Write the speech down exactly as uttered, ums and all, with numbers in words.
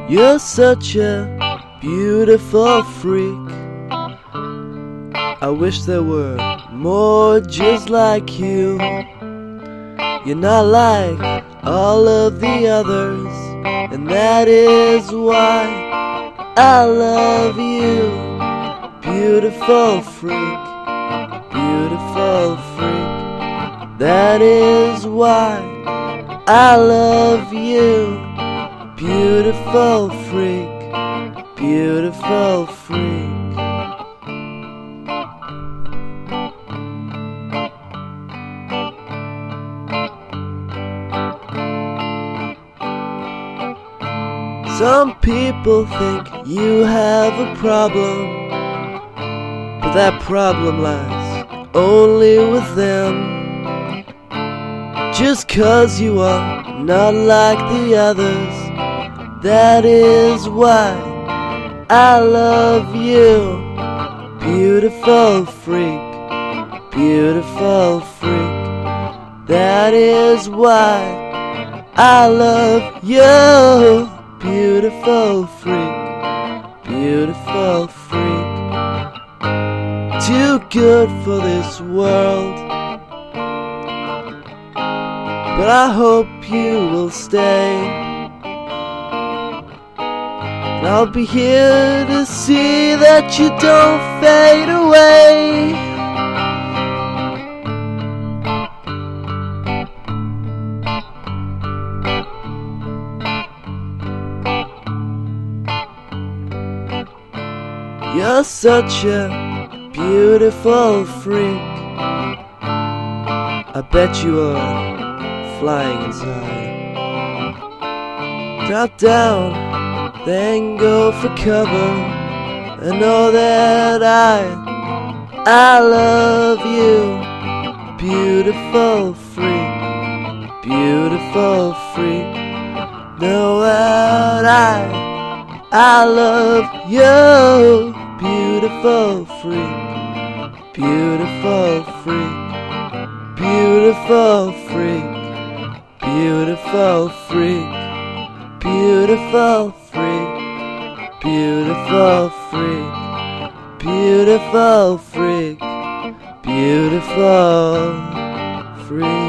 You're such a beautiful freak. I wish there were more just like you. You're not like all of the others, and that is why I love you. Beautiful freak, beautiful freak. That is why I love you. Beautiful freak, beautiful freak. Some people think you have a problem, but that problem lies only with them. Just 'cause you are not like the others, that is why I love you. Beautiful freak, beautiful freak. That is why I love you. Beautiful freak, beautiful freak. Too good for this world, but I hope you will stay. And I'll be here to see that you don't fade away. You're such a beautiful freak. I bet you are flying inside. Drop down, then go for cover. I know that I, I love you. Beautiful freak, beautiful freak. Know that I, I love you. Beautiful freak, beautiful freak. Beautiful freak, beautiful freak. Beautiful freak, beautiful freak. Beautiful freak, beautiful freak.